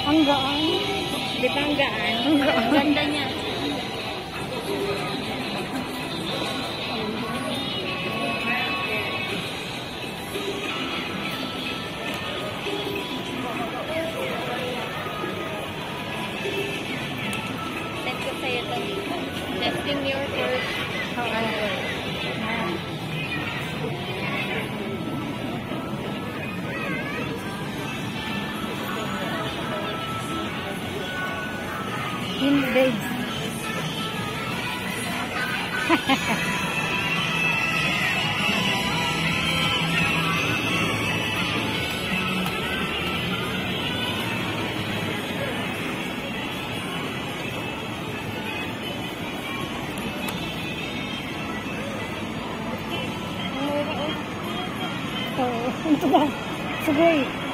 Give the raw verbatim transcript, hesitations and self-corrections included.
Ang gaan. Di ba ang gaan? Ang gaan. Ganda niya. Send ko sa'yo ito. Testing your first. How I work. Hindi. Oh, ito ba? Sige.